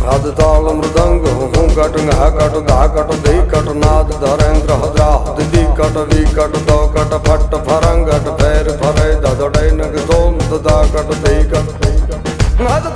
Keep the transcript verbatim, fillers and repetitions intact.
हद ताल मृदंग हूँ कट घा कट धा कट धी कट नाद धरेंद्र हद्रा दिदी कट वी कट दो कट फट फरंगट फैर फरे ददड़े नग दोम ददा कट धी